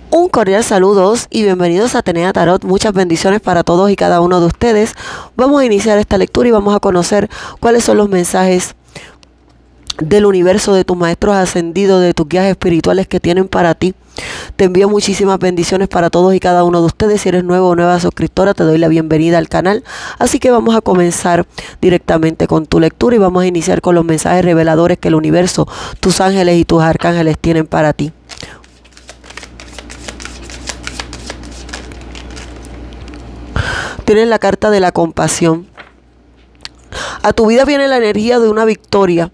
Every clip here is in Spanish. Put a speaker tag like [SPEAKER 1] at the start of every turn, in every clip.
[SPEAKER 1] Un cordial saludos y bienvenidos a Atenea Tarot. Muchas bendiciones para todos y cada uno de ustedes. Vamos a iniciar esta lectura y vamos a conocer cuáles son los mensajes del universo, de tus maestros ascendidos, de tus guías espirituales que tienen para ti. Te envío muchísimas bendiciones para todos y cada uno de ustedes. Si eres nuevo o nueva suscriptora, te doy la bienvenida al canal. Así que vamos a comenzar directamente con tu lectura y vamos a iniciar con los mensajes reveladores que el universo, tus ángeles y tus arcángeles tienen para ti. Tienes la carta de la compasión. A tu vida viene la energía de una victoria.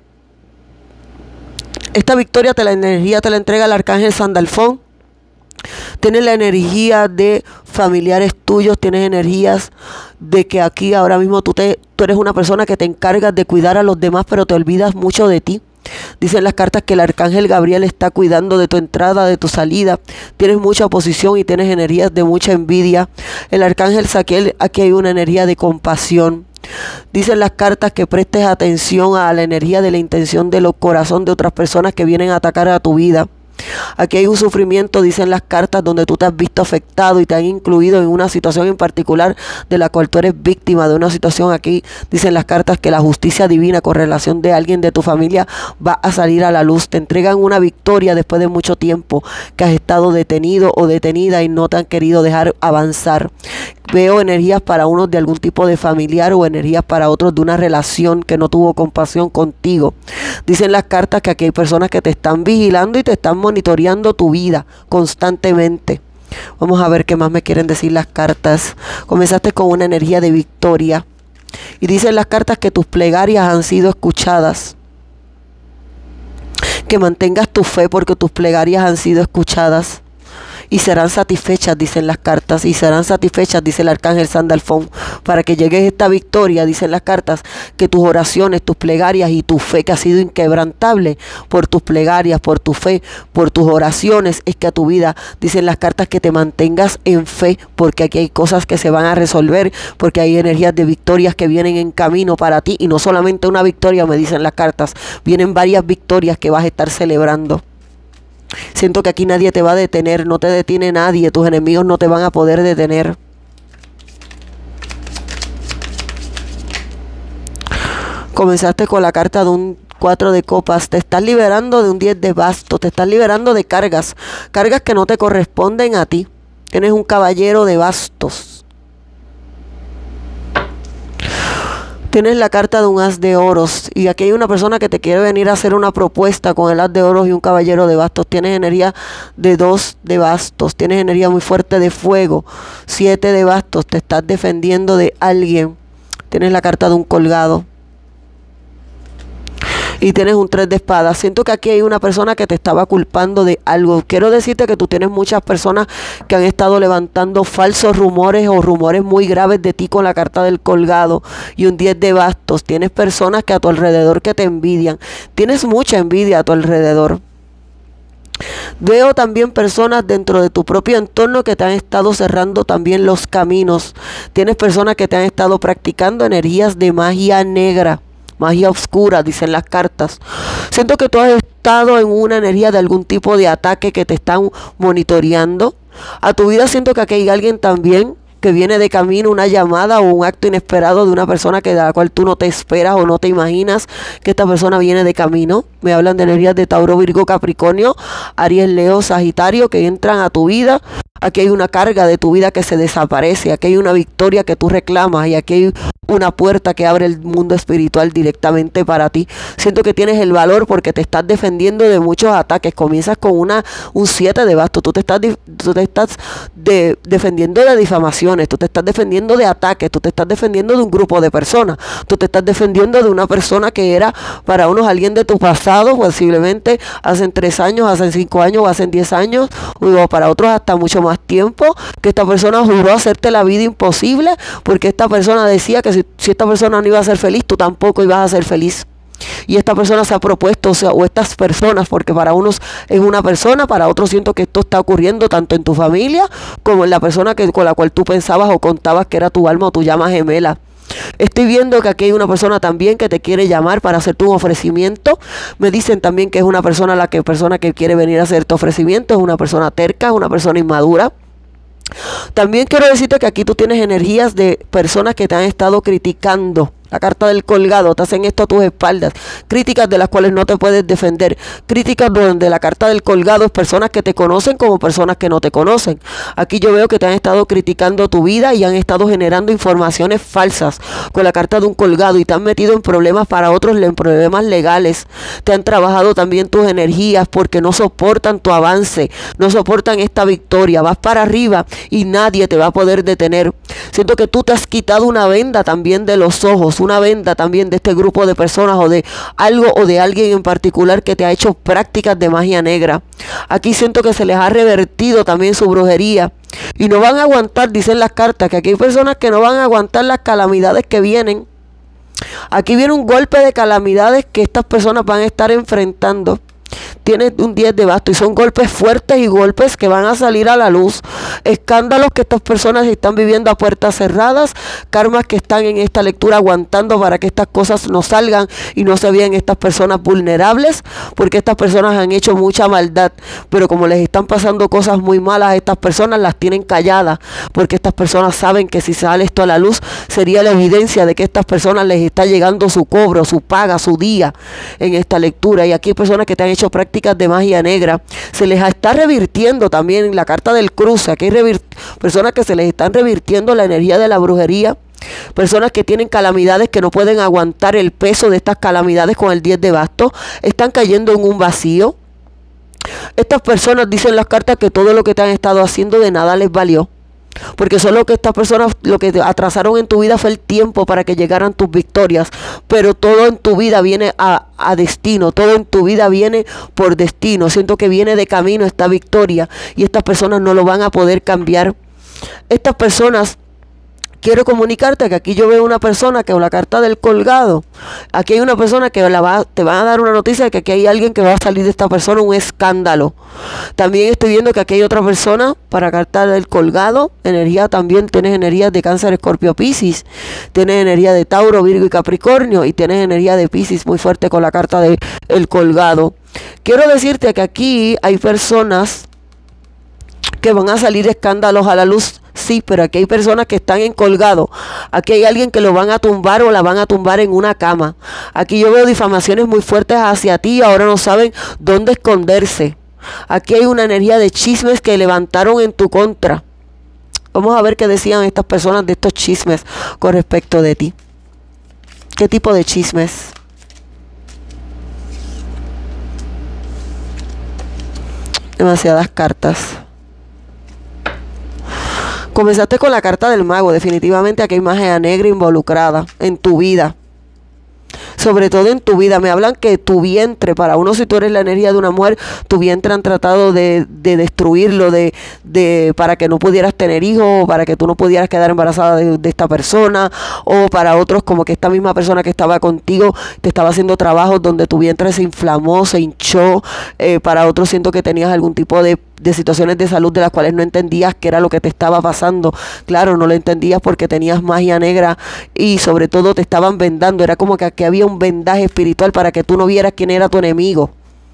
[SPEAKER 1] Esta victoria, la energía te la entrega el arcángel Sandalfón. Tienes la energía de familiares tuyos, tienes energías de que aquí ahora mismo tú eres una persona que te encargas de cuidar a los demás, pero te olvidas mucho de ti. Dicen las cartas que el arcángel Gabriel está cuidando de tu entrada, de tu salida. Tienes mucha oposición y tienes energías de mucha envidia. El arcángel Saquiel, aquí hay una energía de compasión. Dicen las cartas que prestes atención a la energía de la intención de los corazones de otras personas que vienen a atacar a tu vida. Aquí hay un sufrimiento, dicen las cartas, donde tú te has visto afectado y te han incluido en una situación en particular de la cual tú eres víctima de una situación. Aquí dicen las cartas que la justicia divina con relación de alguien de tu familia va a salir a la luz. Te entregan una victoria después de mucho tiempo que has estado detenido o detenida y no te han querido dejar avanzar. Veo energías para unos de algún tipo de familiar o energías para otros de una relación que no tuvo compasión contigo. Dicen las cartas que aquí hay personas que te están vigilando y te están monitoreando tu vida constantemente. Vamos a ver qué más me quieren decir las cartas. Comenzaste con una energía de victoria. Y dicen las cartas que tus plegarias han sido escuchadas. Que mantengas tu fe porque tus plegarias han sido escuchadas. Y serán satisfechas, dicen las cartas, y serán satisfechas, dice el arcángel Sandalfón, para que llegues a esta victoria. Dicen las cartas que tus oraciones, tus plegarias y tu fe que ha sido inquebrantable por tus plegarias, por tu fe, por tus oraciones, es que a tu vida, dicen las cartas, que te mantengas en fe, porque aquí hay cosas que se van a resolver, porque hay energías de victorias que vienen en camino para ti, y no solamente una victoria, me dicen las cartas, vienen varias victorias que vas a estar celebrando. Siento que aquí nadie te va a detener, no te detiene nadie, tus enemigos no te van a poder detener. Comenzaste con la carta de un 4 de copas, te estás liberando de un 10 de bastos, te estás liberando de cargas, cargas que no te corresponden a ti. Tienes un caballero de bastos. Tienes la carta de un as de oros y aquí hay una persona que te quiere venir a hacer una propuesta con el as de oros y un caballero de bastos. Tienes energía de 2 de bastos, tienes energía muy fuerte de fuego, 7 de bastos, te estás defendiendo de alguien. Tienes la carta de un colgado. Y tienes un 3 de espadas. Siento que aquí hay una persona que te estaba culpando de algo. Quiero decirte que tú tienes muchas personas que han estado levantando falsos rumores o rumores muy graves de ti con la carta del colgado y un 10 de bastos. Tienes personas que a tu alrededor que te envidian. Tienes mucha envidia a tu alrededor. Veo también personas dentro de tu propio entorno que te han estado cerrando también los caminos. Tienes personas que te han estado practicando energías de magia negra. Magia oscura, dicen las cartas. Siento que tú has estado en una energía de algún tipo de ataque que te están monitoreando. A tu vida siento que aquí hay alguien también que viene de camino, una llamada o un acto inesperado de una persona de la cual tú no te esperas o no te imaginas que esta persona viene de camino. Me hablan de energías de Tauro, Virgo, Capricornio, Aries, Leo, Sagitario que entran a tu vida. Aquí hay una carga de tu vida que se desaparece, aquí hay una victoria que tú reclamas y aquí hay una puerta que abre el mundo espiritual directamente para ti. Siento que tienes el valor porque te estás defendiendo de muchos ataques. Comienzas con un 7 de bastos, tú te estás defendiendo de difamaciones, tú te estás defendiendo de ataques, tú te estás defendiendo de un grupo de personas, tú te estás defendiendo de una persona que era para unos alguien de tu pasado, posiblemente hace 3 años, hace 5 años o hace 10 años, o para otros hasta mucho más tiempo, que esta persona juró hacerte la vida imposible porque esta persona decía que si esta persona no iba a ser feliz, tú tampoco ibas a ser feliz. Y esta persona se ha propuesto, o estas personas, porque para unos es una persona, para otros siento que esto está ocurriendo tanto en tu familia como en la persona con la cual tú pensabas o contabas que era tu alma o tu llama gemela. Estoy viendo que aquí hay una persona también que te quiere llamar para hacerte un ofrecimiento. Me dicen también que es una persona que quiere venir a hacerte ofrecimiento, es una persona terca, es una persona inmadura. También quiero decirte que aquí tú tienes energías de personas que te han estado criticando. La carta del colgado, te hacen esto a tus espaldas, críticas de las cuales no te puedes defender, críticas donde la carta del colgado es personas que te conocen como personas que no te conocen. Aquí yo veo que te han estado criticando tu vida y han estado generando informaciones falsas con la carta de un colgado y te han metido en problemas para otros, en problemas legales. Te han trabajado también tus energías porque no soportan tu avance, no soportan esta victoria. Vas para arriba y nadie te va a poder detener. Siento que tú te has quitado una venda también de los ojos, una venda también de este grupo de personas o de algo o de alguien en particular que te ha hecho prácticas de magia negra. Aquí siento que se les ha revertido también su brujería y no van a aguantar, dicen las cartas, que aquí hay personas que no van a aguantar las calamidades que vienen. Aquí viene un golpe de calamidades que estas personas van a estar enfrentando. Tienes un 10 de bastos y son golpes fuertes y golpes que van a salir a la luz, escándalos que estas personas están viviendo a puertas cerradas, karmas que están en esta lectura aguantando para que estas cosas no salgan y no se vean estas personas vulnerables, porque estas personas han hecho mucha maldad, pero como les están pasando cosas muy malas a estas personas, las tienen calladas, porque estas personas saben que si sale esto a la luz, sería la evidencia de que a estas personas les está llegando su cobro, su paga, su día en esta lectura. Y aquí hay personas que te han hecho prácticas de magia negra, se les está revirtiendo también en la carta del cruce. Aquí hay personas que se les están revirtiendo la energía de la brujería, personas que tienen calamidades que no pueden aguantar el peso de estas calamidades con el 10 de bastos, están cayendo en un vacío. Estas personas, dicen las cartas, que todo lo que te han estado haciendo de nada les valió, porque solo que estas personas lo que te atrasaron en tu vida fue el tiempo para que llegaran tus victorias, pero todo en tu vida viene a destino, todo en tu vida viene por destino. Siento que viene de camino esta victoria y estas personas no lo van a poder cambiar. Estas personas, quiero comunicarte que aquí yo veo una persona que, con la carta del colgado, aquí hay una persona que te va a dar una noticia de que aquí hay alguien que va a salir de esta persona un escándalo. También estoy viendo que aquí hay otra persona para carta del colgado, energía también, tienes energías de Cáncer, Escorpio, Piscis, tienes energía de Tauro, Virgo y Capricornio y tienes energía de Piscis muy fuerte con la carta del colgado. Quiero decirte que aquí hay personas que van a salir escándalos a la luz. Sí, pero aquí hay personas que están en colgado. Aquí hay alguien que lo van a tumbar o la van a tumbar en una cama. Aquí yo veo difamaciones muy fuertes hacia ti y ahora no saben dónde esconderse. Aquí hay una energía de chismes que levantaron en tu contra. Vamos a ver qué decían estas personas de estos chismes con respecto de ti. ¿Qué tipo de chismes? Demasiadas cartas. Comenzaste con la carta del mago. Definitivamente aquí hay magia negra involucrada en tu vida. Sobre todo en tu vida. Me hablan que tu vientre, para uno, si tú eres la energía de una mujer, tu vientre han tratado de destruirlo, para que no pudieras tener hijos, para que tú no pudieras quedar embarazada de esta persona, o para otros como que esta misma persona que estaba contigo te estaba haciendo trabajos donde tu vientre se inflamó, se hinchó. Para otros siento que tenías algún tipo de situaciones de salud de las cuales no entendías qué era lo que te estaba pasando. Claro, no lo entendías porque tenías magia negra y sobre todo te estaban vendando. Era como que aquí había un vendaje espiritual para que tú no vieras quién era tu enemigo.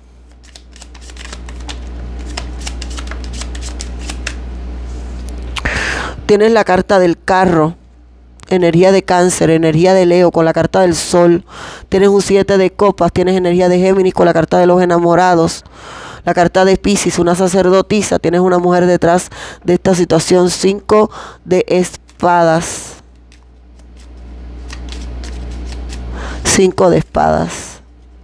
[SPEAKER 1] Tienes la carta del carro, energía de Cáncer, energía de Leo con la carta del Sol. Tienes un 7 de copas, tienes energía de Géminis con la carta de los enamorados. La carta de Piscis, una sacerdotisa, tienes una mujer detrás de esta situación. 5 de espadas. 5 de espadas.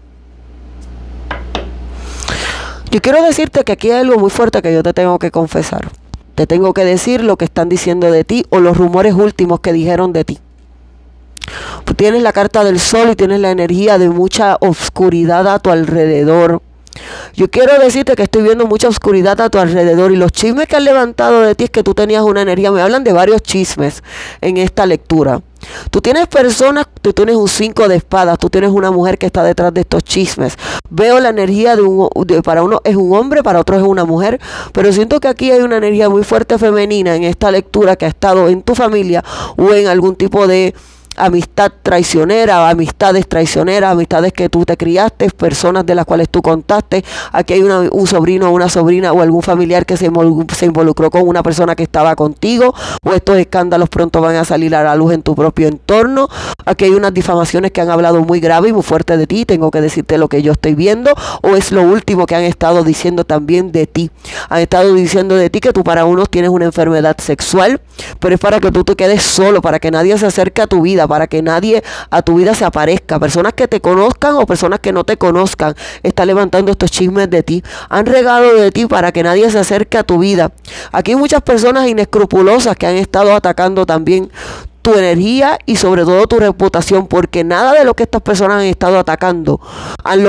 [SPEAKER 1] Yo quiero decirte que aquí hay algo muy fuerte que yo te tengo que confesar. Te tengo que decir lo que están diciendo de ti o los rumores últimos que dijeron de ti. Tienes la carta del Sol y tienes la energía de mucha oscuridad a tu alrededor. Yo quiero decirte que estoy viendo mucha oscuridad a tu alrededor y los chismes que han levantado de ti es que tú tenías una energía. Me hablan de varios chismes en esta lectura. Tú tienes personas, tú tienes un 5 de espadas, tú tienes una mujer que está detrás de estos chismes. Veo la energía para uno es un hombre, para otro es una mujer, pero siento que aquí hay una energía muy fuerte femenina en esta lectura que ha estado en tu familia o en algún tipo de amistad traicionera, amistades traicioneras, amistades que tú te criaste, personas de las cuales tú contaste. Aquí hay un sobrino o una sobrina o algún familiar que se involucró con una persona que estaba contigo, o estos escándalos pronto van a salir a la luz en tu propio entorno. Aquí hay unas difamaciones que han hablado muy grave y muy fuerte de ti, tengo que decirte lo que yo estoy viendo, o es lo último que han estado diciendo también de ti. Han estado diciendo de ti que tú para unos tienes una enfermedad sexual, pero es para que tú te quedes solo, para que nadie se acerque a tu vida, para que nadie a tu vida se aparezca. Personas que te conozcan o personas que no te conozcan están levantando estos chismes de ti. Han regado de ti para que nadie se acerque a tu vida. Aquí hay muchas personas inescrupulosas que han estado atacando también tu energía y sobre todo tu reputación, porque nada de lo que estas personas han estado atacando han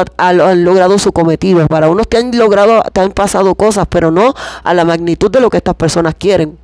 [SPEAKER 1] logrado su cometido. Para unos te han pasado cosas, pero no a la magnitud de lo que estas personas quieren.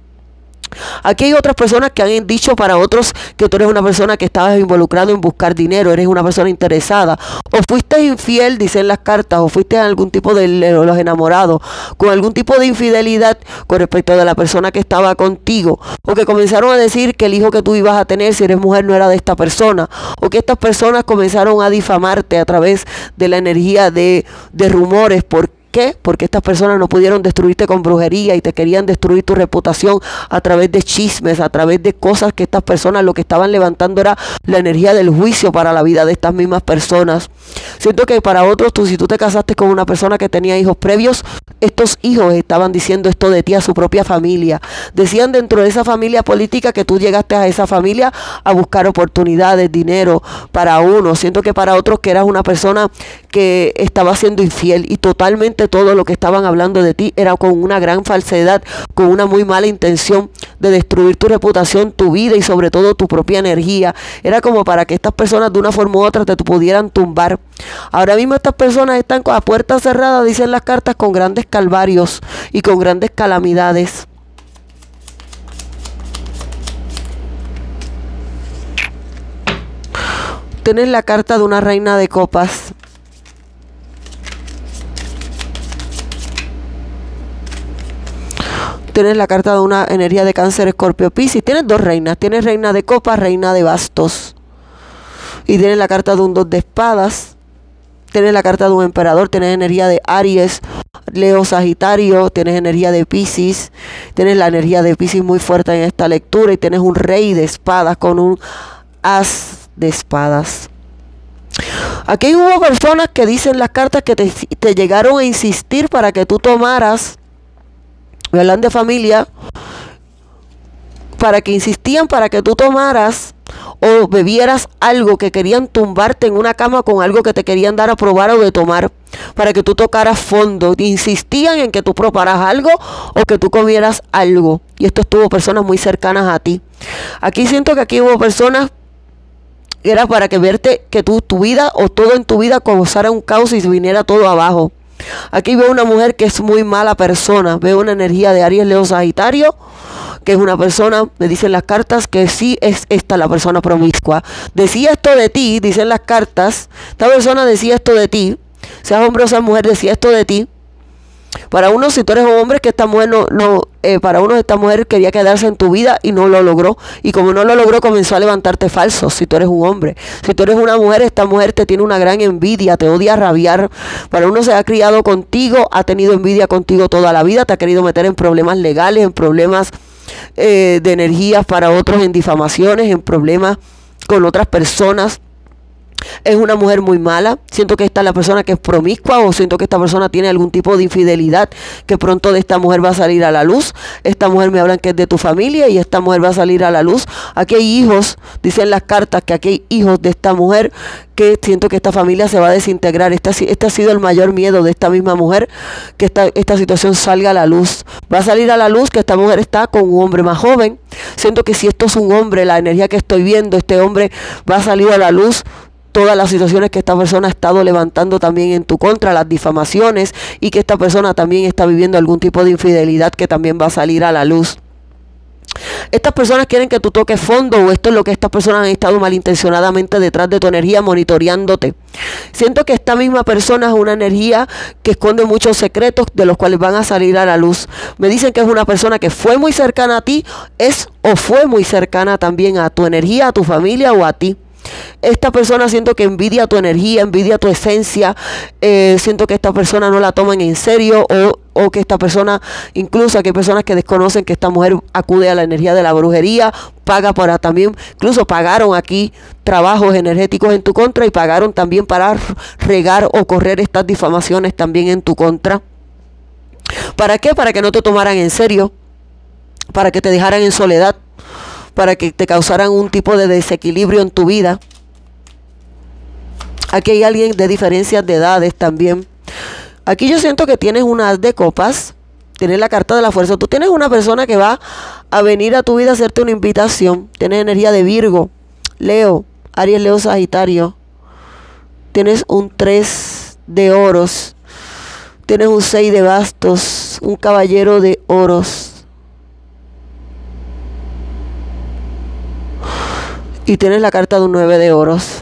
[SPEAKER 1] Aquí hay otras personas que han dicho para otros que tú eres una persona que estabas involucrado en buscar dinero, eres una persona interesada, o fuiste infiel, dicen las cartas, o fuiste algún tipo de los enamorados, con algún tipo de infidelidad con respecto de la persona que estaba contigo, o que comenzaron a decir que el hijo que tú ibas a tener, si eres mujer, no era de esta persona, o que estas personas comenzaron a difamarte a través de la energía de rumores. ¿Por qué? Porque estas personas no pudieron destruirte con brujería y te querían destruir tu reputación a través de chismes, a través de cosas que estas personas lo que estaban levantando era la energía del juicio para la vida de estas mismas personas. Siento que para otros, si tú te casaste con una persona que tenía hijos previos, estos hijos estaban diciendo esto de ti a su propia familia. Decían dentro de esa familia política que tú llegaste a esa familia a buscar oportunidades, dinero para uno. Siento que para otros que eras una persona que estaba siendo infiel y totalmente todo lo que estaban hablando de ti era con una gran falsedad, con una muy mala intención de destruir tu reputación, tu vida y sobre todo tu propia energía. Era como para que estas personas de una forma u otra te pudieran tumbar. Ahora mismo estas personas están con la puerta cerrada, dicen las cartas, con grandes calvarios y con grandes calamidades. Tienes la carta de una reina de copas. Tienes la carta de una energía de Cáncer, Escorpio, Piscis. Tienes dos reinas. Tienes reina de copas, reina de bastos. Y tienes la carta de un 2 de espadas. Tienes la carta de un emperador. Tienes energía de Aries, Leo, Sagitario. Tienes energía de Piscis. Tienes la energía de Piscis muy fuerte en esta lectura. Y tienes un rey de espadas con un as de espadas. Aquí hubo personas que dicen las cartas que te llegaron a insistir para que tú tomaras, me hablan de familia, para que insistían para que tú tomaras o bebieras algo, que querían tumbarte en una cama con algo que te querían dar a probar o de tomar, para que tú tocaras fondo. Insistían en que tú probaras algo o que tú comieras algo. Y esto estuvo personas muy cercanas a ti. Aquí siento que aquí hubo personas que era para que verte que tu vida o todo en tu vida causara un caos y se viniera todo abajo. Aquí veo una mujer que es muy mala persona. Veo una energía de Aries, Leo, Sagitario, que es una persona, me dicen las cartas, que sí es esta la persona promiscua. Decía esto de ti, dicen las cartas, esta persona decía esto de ti, seas hombre o seas mujer, decía esto de ti. Para unos, si tú eres un hombre, que esta mujer para unos esta mujer quería quedarse en tu vida y no lo logró. Y como no lo logró, comenzó a levantarte falsos, si tú eres un hombre. Si tú eres una mujer, esta mujer te tiene una gran envidia, te odia a rabiar. Para uno se ha criado contigo, ha tenido envidia contigo toda la vida, te ha querido meter en problemas legales, en problemas de energías, para otros en difamaciones, en problemas con otras personas. Es una mujer muy mala. Siento que esta es la persona que es promiscua, o siento que esta persona tiene algún tipo de infidelidad que pronto de esta mujer va a salir a la luz. Esta mujer me hablan que es de tu familia y esta mujer va a salir a la luz. Aquí hay hijos, dicen las cartas que aquí hay hijos de esta mujer, que siento que esta familia se va a desintegrar. Este ha sido el mayor miedo de esta misma mujer, que esta situación salga a la luz. Va a salir a la luz que esta mujer está con un hombre más joven. Siento que si esto es un hombre, la energía que estoy viendo, este hombre va a salir a la luz todas las situaciones que esta persona ha estado levantando también en tu contra, las difamaciones, y que esta persona también está viviendo algún tipo de infidelidad que también va a salir a la luz. Estas personas quieren que tú toques fondo, o esto es lo que estas personas han estado malintencionadamente detrás de tu energía, monitoreándote. Siento que esta misma persona es una energía que esconde muchos secretos de los cuales van a salir a la luz. Me dicen que es una persona que fue muy cercana a ti, es o fue muy cercana también a tu energía, a tu familia o a ti. Esta persona siento que envidia tu energía, envidia tu esencia, siento que esta persona no la toman en serio, o que esta persona, incluso aquí hay personas que desconocen que esta mujer acude a la energía de la brujería, paga para también, incluso pagaron aquí trabajos energéticos en tu contra y pagaron también para regar o correr estas difamaciones también en tu contra. ¿Para qué? Para que no te tomaran en serio, para que te dejaran en soledad, para que te causaran un tipo de desequilibrio en tu vida. Aquí hay alguien de diferencias de edades también. Aquí yo siento que tienes un as de copas, tienes la carta de la fuerza. Tú tienes una persona que va a venir a tu vida a hacerte una invitación. Tienes energía de Virgo, Leo, Aries, Leo, Sagitario. Tienes un 3 de oros. Tienes un 6 de bastos, un caballero de oros. Y tienes la carta de un 9 de oros.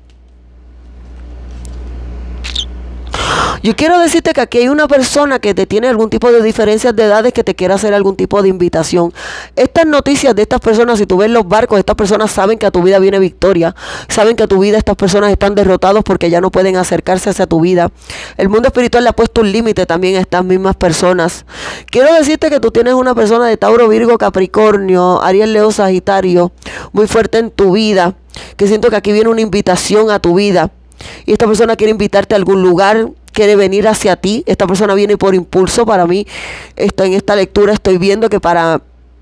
[SPEAKER 1] Yo quiero decirte que aquí hay una persona que te tiene algún tipo de diferencias de edades, que te quiere hacer algún tipo de invitación. Estas noticias de estas personas, si tú ves los barcos, estas personas saben que a tu vida viene victoria. Saben que a tu vida estas personas están derrotados porque ya no pueden acercarse hacia tu vida. El mundo espiritual le ha puesto un límite también a estas mismas personas. Quiero decirte que tú tienes una persona de Tauro, Virgo, Capricornio, Aries, Leo, Sagitario, muy fuerte en tu vida, que siento que aquí viene una invitación a tu vida. Y esta persona quiere invitarte a algún lugar, quiere venir hacia ti. Esta persona viene por impulso. Para mí, en esta lectura estoy viendo que para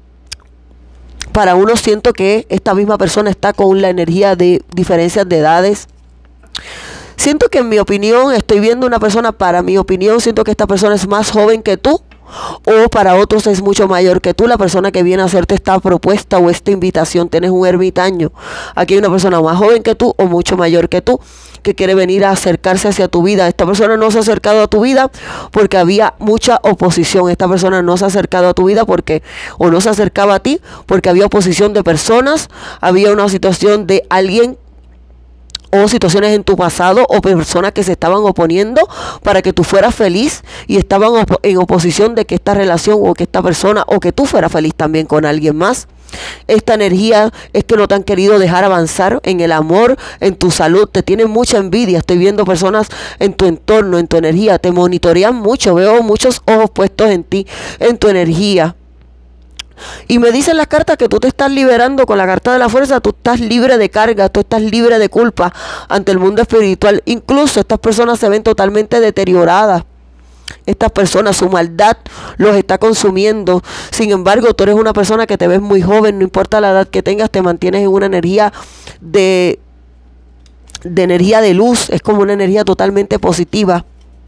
[SPEAKER 1] uno siento que esta misma persona está con la energía de diferencias de edades. Siento que en mi opinión, estoy viendo una persona, para mi opinión, siento que esta persona es más joven que tú, o para otros es mucho mayor que tú, la persona que viene a hacerte esta propuesta o esta invitación. Tienes un ermitaño. Aquí hay una persona más joven que tú o mucho mayor que tú, que quiere venir a acercarse hacia tu vida. Esta persona no se ha acercado a tu vida porque había mucha oposición. Esta persona no se ha acercado a tu vida o no se acercaba a ti porque había oposición de personas, había una situación de alguien o situaciones en tu pasado o personas que se estaban oponiendo para que tú fueras feliz, y estaban en oposición de que esta relación o que esta persona o que tú fueras feliz también con alguien más. Esta energía es que no te han querido dejar avanzar en el amor, en tu salud, te tienen mucha envidia. Estoy viendo personas en tu entorno, en tu energía, te monitorean mucho, veo muchos ojos puestos en ti, en tu energía. Y me dicen las cartas que tú te estás liberando con la carta de la fuerza. Tú estás libre de carga, tú estás libre de culpa ante el mundo espiritual. Incluso estas personas se ven totalmente deterioradas. Estas personas, su maldad los está consumiendo. Sin embargo, tú eres una persona que te ves muy joven, no importa la edad que tengas, te mantienes en una energía de energía de luz. Es como una energía totalmente positiva.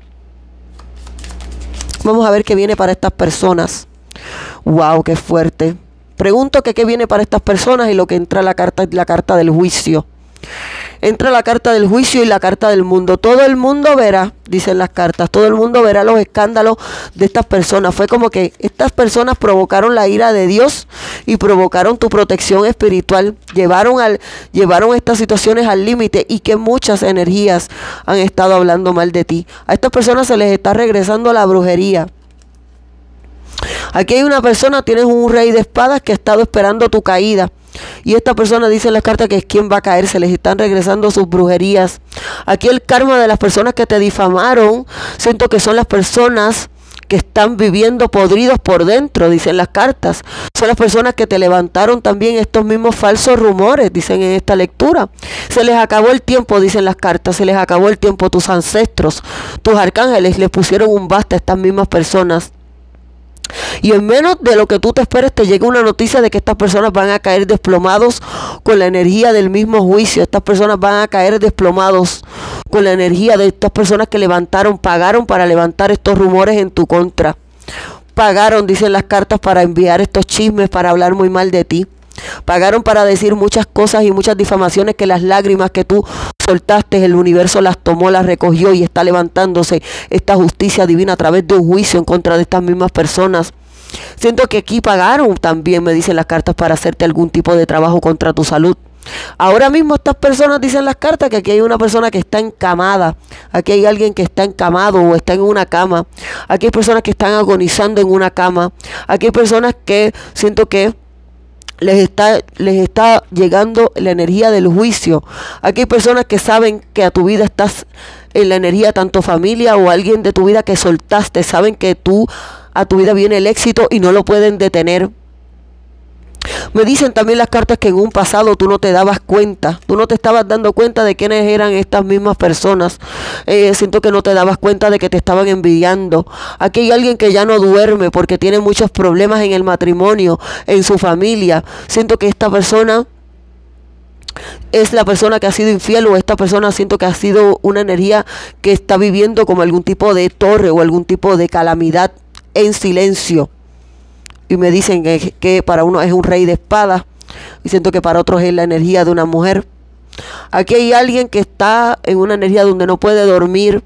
[SPEAKER 1] Vamos a ver qué viene para estas personas. Wow, qué fuerte. Pregunto que qué viene para estas personas, y lo que entra la carta del juicio. Entra la carta del juicio y la carta del mundo. Todo el mundo verá, dicen las cartas, todo el mundo verá los escándalos de estas personas. Fue como que estas personas provocaron la ira de Dios y provocaron tu protección espiritual. Llevaron estas situaciones al límite, y que muchas energías han estado hablando mal de ti. A estas personas se les está regresando la brujería. Aquí hay una persona, tienes un rey de espadas que ha estado esperando tu caída. Y esta persona dice en las cartas que es quien va a caer, se les están regresando sus brujerías. Aquí el karma de las personas que te difamaron, siento que son las personas que están viviendo podridos por dentro, dicen las cartas. Son las personas que te levantaron también estos mismos falsos rumores, dicen en esta lectura. Se les acabó el tiempo, dicen las cartas, se les acabó el tiempo. Tus ancestros, tus arcángeles les pusieron un basta a estas mismas personas. Y en menos de lo que tú te esperes, te llega una noticia de que estas personas van a caer desplomados con la energía del mismo juicio. Estas personas van a caer desplomados con la energía de estas personas que pagaron para levantar estos rumores en tu contra. Pagaron, dicen las cartas, para enviar estos chismes, para hablar muy mal de ti. Pagaron para decir muchas cosas y muchas difamaciones, que las lágrimas que tú soltaste, el universo las tomó, las recogió, y está levantándose esta justicia divina a través de un juicio en contra de estas mismas personas. Siento que aquí pagaron también, me dicen las cartas, para hacerte algún tipo de trabajo contra tu salud. Ahora mismo estas personas, dicen las cartas, que aquí hay una persona que está encamada. Aquí hay alguien que está encamado o está en una cama. Aquí hay personas que están agonizando en una cama. Aquí hay personas que siento que les está llegando la energía del juicio. Aquí hay personas que saben que a tu vida estás en la energía, tanto familia o alguien de tu vida que soltaste. Saben que a tu vida viene el éxito y no lo pueden detener. Me dicen también las cartas que en un pasado tú no te dabas cuenta, tú no te estabas dando cuenta de quiénes eran estas mismas personas. Siento que no te dabas cuenta de que te estaban envidiando. Aquí hay alguien que ya no duerme porque tiene muchos problemas en el matrimonio, en su familia. Siento que esta persona es la persona que ha sido infiel, o esta persona siento que ha sido una energía que está viviendo como algún tipo de torre o algún tipo de calamidad en silencio. Y me dicen que para uno es un rey de espadas y siento que para otros es la energía de una mujer. Aquí hay alguien que está en una energía donde no puede dormir.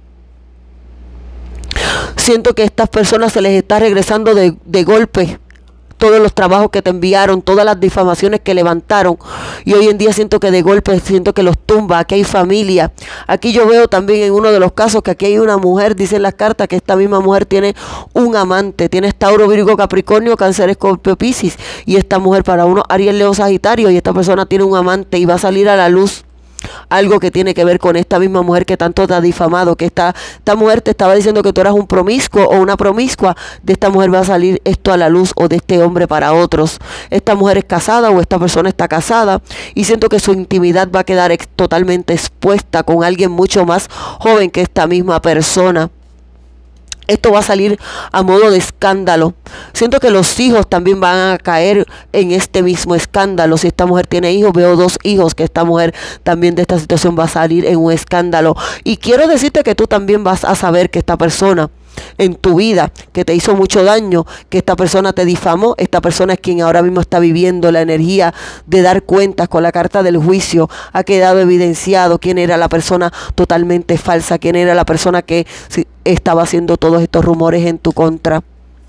[SPEAKER 1] Siento que a estas personas se les está regresando de golpe todos los trabajos que te enviaron, todas las difamaciones que levantaron, y hoy en día siento que de golpe siento que los tumba. Aquí hay familia. Aquí yo veo también en uno de los casos que aquí hay una mujer, dicen las cartas, que esta misma mujer tiene un amante, tiene Tauro, Virgo, Capricornio, Cáncer, Escorpio, Piscis, y esta mujer para uno Aries, Leo, Sagitario, y esta persona tiene un amante y va a salir a la luz algo que tiene que ver con esta misma mujer que tanto te ha difamado, que esta mujer te estaba diciendo que tú eras un promiscuo o una promiscua. De esta mujer va a salir esto a la luz, o de este hombre para otros. Esta mujer es casada o esta persona está casada y siento que su intimidad va a quedar totalmente expuesta con alguien mucho más joven que esta misma persona. Esto va a salir a modo de escándalo. Siento que los hijos también van a caer en este mismo escándalo. Si esta mujer tiene hijos, veo 2 hijos, que esta mujer también de esta situación va a salir en un escándalo. Y quiero decirte que tú también vas a saber que esta persona en tu vida, que te hizo mucho daño, que esta persona te difamó, esta persona es quien ahora mismo está viviendo la energía de dar cuentas con la carta del juicio. Ha quedado evidenciado quién era la persona totalmente falsa, quién era la persona que estaba haciendo todos estos rumores en tu contra.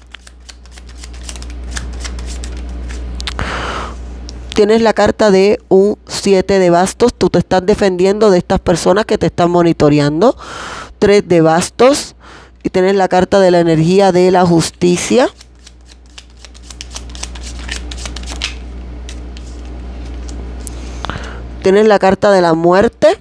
[SPEAKER 1] Tienes la carta de un 7 de bastos. Tú te estás defendiendo de estas personas que te están monitoreando. 3 de bastos. Y tienes la carta de la energía de la justicia. Tienes la carta de la muerte.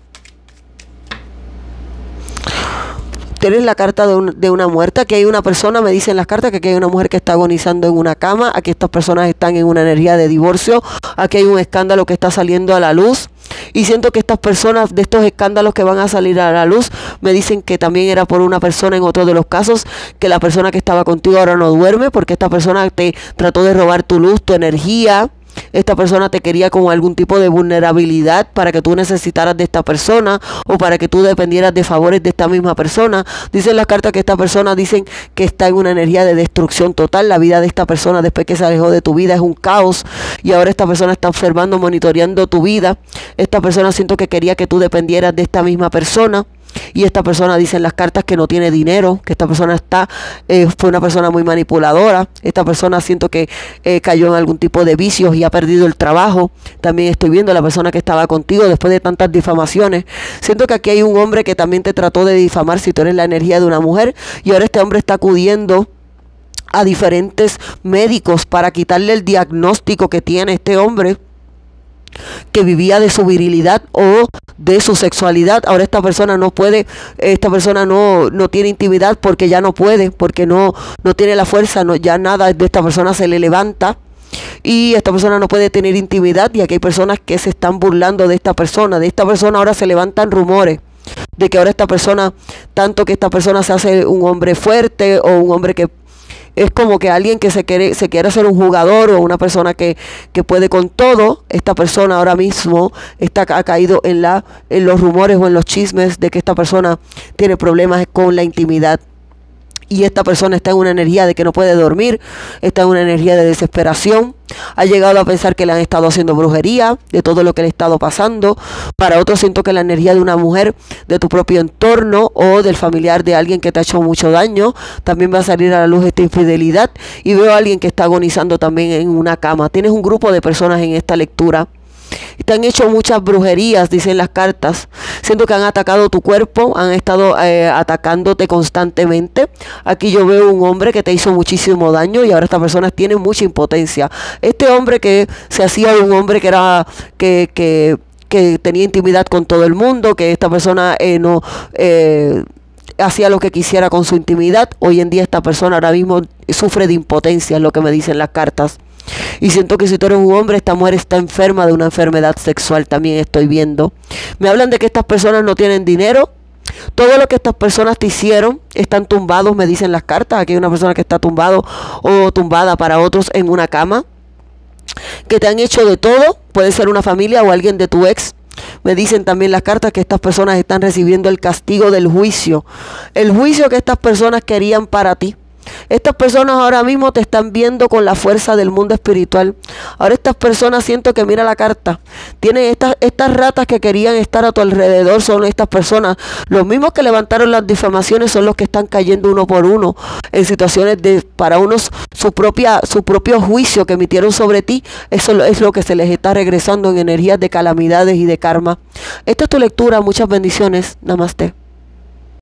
[SPEAKER 1] Tienes la carta de una muerte. Aquí hay una persona, me dicen las cartas, que aquí hay una mujer que está agonizando en una cama. Aquí estas personas están en una energía de divorcio. Aquí hay un escándalo que está saliendo a la luz. Y siento que estas personas, de estos escándalos que van a salir a la luz, me dicen que también era por una persona en otro de los casos, que la persona que estaba contigo ahora no duerme porque esta persona te trató de robar tu luz, tu energía. Esta persona te quería con algún tipo de vulnerabilidad para que tú necesitaras de esta persona o para que tú dependieras de favores de esta misma persona. Dicen las cartas que esta persona dicen que está en una energía de destrucción total. La vida de esta persona después que se alejó de tu vida es un caos y ahora esta persona está observando, monitoreando tu vida. Esta persona siento que quería que tú dependieras de esta misma persona. Y esta persona, dicen las cartas, que no tiene dinero, que esta persona fue una persona muy manipuladora. Esta persona siento que cayó en algún tipo de vicios y ha perdido el trabajo. También estoy viendo la persona que estaba contigo después de tantas difamaciones. Siento que aquí hay un hombre que también te trató de difamar si tú eres la energía de una mujer, y ahora este hombre está acudiendo a diferentes médicos para quitarle el diagnóstico que tiene este hombre, que vivía de su virilidad o de su sexualidad. Ahora esta persona no puede, esta persona no tiene intimidad porque ya no puede, porque no tiene la fuerza, ya nada de esta persona se le levanta. Y esta persona no puede tener intimidad, y aquí hay personas que se están burlando de esta persona. De esta persona ahora se levantan rumores de que ahora esta persona, tanto que esta persona se hace un hombre fuerte o un hombre que es como que alguien que se quiere hacer un jugador o una persona que puede con todo. Esta persona ahora mismo ha caído en los rumores o en los chismes de que esta persona tiene problemas con la intimidad. y esta persona está en una energía de que no puede dormir, está en una energía de desesperación, ha llegado a pensar que le han estado haciendo brujería, de todo lo que le ha estado pasando. Para otros siento que la energía de una mujer de tu propio entorno o del familiar de alguien que te ha hecho mucho daño, también va a salir a la luz esta infidelidad, y veo a alguien que está agonizando también en una cama. Tienes un grupo de personas en esta lectura. Te han hecho muchas brujerías, dicen las cartas. Siento que han atacado tu cuerpo, han estado atacándote constantemente. Aquí yo veo un hombre que te hizo muchísimo daño y ahora esta persona tiene mucha impotencia. Este hombre que se hacía un hombre que era que tenía intimidad con todo el mundo, que esta persona no hacía lo que quisiera con su intimidad. Hoy en día esta persona ahora mismo sufre de impotencia, es lo que me dicen las cartas. Y siento que si tú eres un hombre, esta mujer está enferma de una enfermedad sexual, también estoy viendo. Me hablan de que estas personas no tienen dinero. Todo lo que estas personas te hicieron, están tumbados, me dicen las cartas. Aquí hay una persona que está tumbado o tumbada para otros en una cama. Que te han hecho de todo, puede ser una familia o alguien de tu ex. Me dicen también las cartas que estas personas están recibiendo el castigo del juicio. El juicio que estas personas querían para ti. Estas personas ahora mismo te están viendo con la fuerza del mundo espiritual. Ahora estas personas, siento que mira la carta, tienen estas ratas que querían estar a tu alrededor, son estas personas. Los mismos que levantaron las difamaciones son los que están cayendo uno por uno en situaciones de, para unos, su propio juicio que emitieron sobre ti. Eso es lo que se les está regresando en energías de calamidades y de karma. Esta es tu lectura, muchas bendiciones. Namaste.